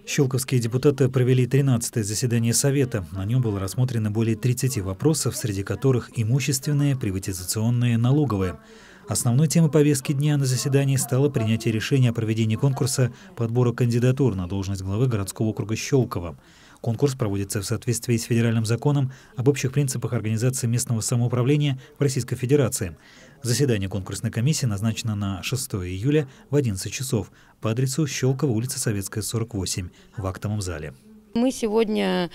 Щелковские депутаты провели 13-е заседание Совета. На нем было рассмотрено более 30 вопросов, среди которых имущественные, приватизационные, налоговые. Основной темой повестки дня на заседании стало принятие решения о проведении конкурса по отбору кандидатур на должность главы городского округа Щелково. Конкурс проводится в соответствии с федеральным законом об общих принципах организации местного самоуправления в Российской Федерации. Заседание конкурсной комиссии назначено на 6 июля в 11 часов по адресу Щелково, улица Советская, 48, в актовом зале. Мы сегодня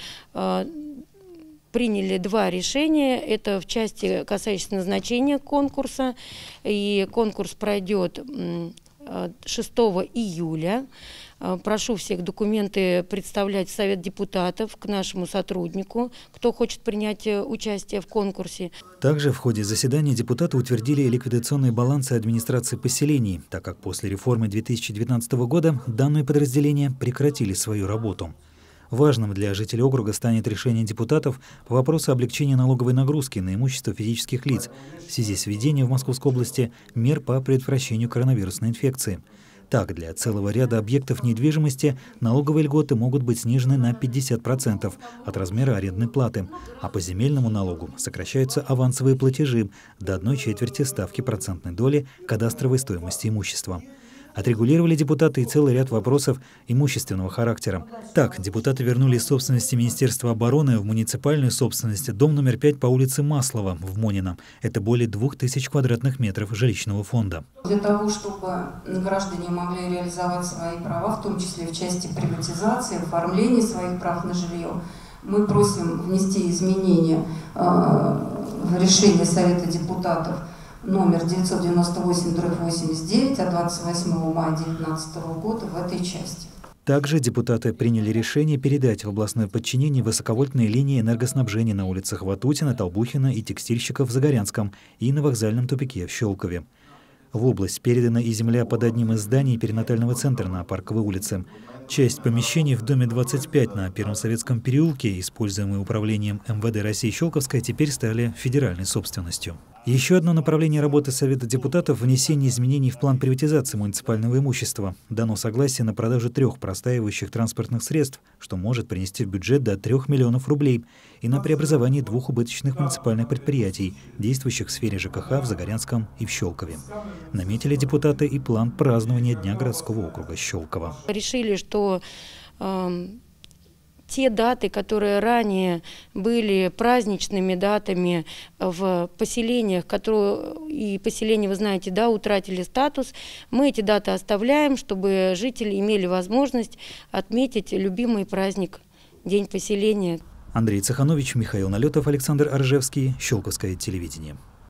приняли два решения. Это в части, касающейся назначения конкурса. И конкурс пройдет 6 июля. Прошу всех документы представлять в Совет депутатов к нашему сотруднику, кто хочет принять участие в конкурсе. Также в ходе заседания депутаты утвердили ликвидационные балансы администрации поселений, так как после реформы 2019 года данные подразделения прекратили свою работу. Важным для жителей округа станет решение депутатов по вопросу облегчения налоговой нагрузки на имущество физических лиц в связи с введением в Московской области мер по предотвращению коронавирусной инфекции. Так, для целого ряда объектов недвижимости налоговые льготы могут быть снижены на 50% от размера арендной платы, а по земельному налогу сокращаются авансовые платежи до 1/4 ставки процентной доли кадастровой стоимости имущества. Отрегулировали депутаты и целый ряд вопросов имущественного характера. Так, депутаты вернули из собственности Министерства обороны в муниципальную собственность дом номер 5 по улице Маслова в Монино. Это более 2000 квадратных метров жилищного фонда. Для того, чтобы граждане могли реализовать свои права, в том числе в части приватизации, оформления своих прав на жилье, мы просим внести изменения в решение Совета депутатов номер 998/89 от 28 мая 2019 года в этой части. Также депутаты приняли решение передать в областное подчинение высоковольтные линии энергоснабжения на улицах Ватутина, Толбухина и Текстильщиков в Загорянском и на вокзальном тупике в Щелкове. В область передана и земля под одним из зданий перинатального центра на Парковой улице. Часть помещений в доме 25 на Первом Советском переулке, используемые управлением МВД России Щелковской, теперь стали федеральной собственностью. Еще одно направление работы Совета депутатов – внесение изменений в план приватизации муниципального имущества. Дано согласие на продажу 3 простаивающих транспортных средств, что может принести в бюджет до 3 миллионов рублей, и на преобразование 2 убыточных муниципальных предприятий, действующих в сфере ЖКХ в Загорянском и в Щелкове. Наметили депутаты и план празднования Дня городского округа Щелково. Решили, что те даты, которые ранее были праздничными датами в поселениях, и поселения, вы знаете, да, утратили статус, мы эти даты оставляем, чтобы жители имели возможность отметить любимый праздник – День поселения. Андрей Цеханович, Михаил Налетов, Александр Оржевский, Щелковское телевидение.